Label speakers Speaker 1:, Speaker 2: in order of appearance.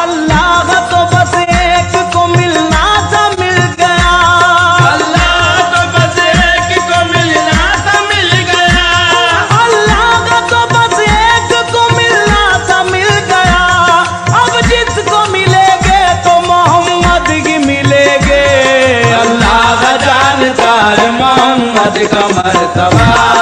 Speaker 1: अल्लाह तो बस एक को मिलना था मिल गया,
Speaker 2: अल्लाह तो बस एक को मिलना था मिल गया,
Speaker 1: अल्लाह तो बस एक को मिलना था मिल गया। अब जिसको मिलेंगे तो मोहम्मद ही मिलेंगे।
Speaker 2: अल्लाह जानता है मोहम्मद का मर्तबा।